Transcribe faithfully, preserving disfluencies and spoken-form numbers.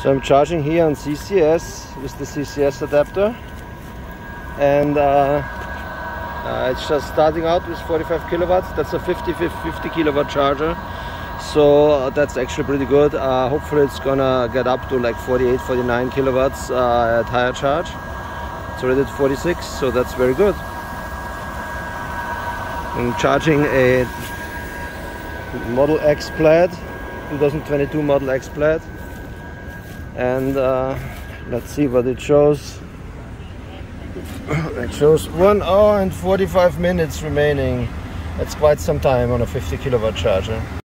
So I'm charging here on C C S with the C C S adapter, and uh, uh, it's just starting out with forty-five kilowatts. That's a fifty kilowatt charger, so uh, that's actually pretty good. Uh, hopefully it's gonna get up to like forty-eight, forty-nine kilowatts uh, at higher charge. It's already at forty-six, so that's very good. I'm charging a Model X Plaid, twenty twenty-two Model X Plaid, and uh, let's see what it shows. It shows one hour and forty-five minutes remaining. That's quite some time on a fifty kilowatt charger.